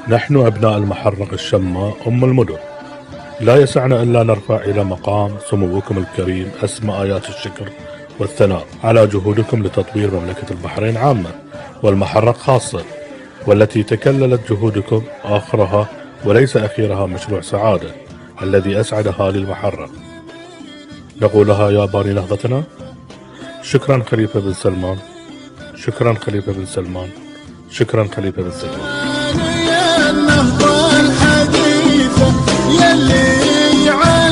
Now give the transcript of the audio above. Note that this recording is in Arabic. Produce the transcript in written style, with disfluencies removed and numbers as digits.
نحن أبناء المحرق الشماء أم المدن، لا يسعنا إلا نرفع إلى مقام سموكم الكريم أسمى آيات الشكر والثناء على جهودكم لتطوير مملكة البحرين عامة والمحرق خاصة، والتي تكللت جهودكم آخرها وليس أخيرها مشروع سعادة الذي أسعد أهالي المحرق. نقولها يا باني نهضتنا، شكرا خليفة بن سلمان، شكرا خليفة بن سلمان، شكرا خليفة بن سلمان. يا النهضة الحديثة يلي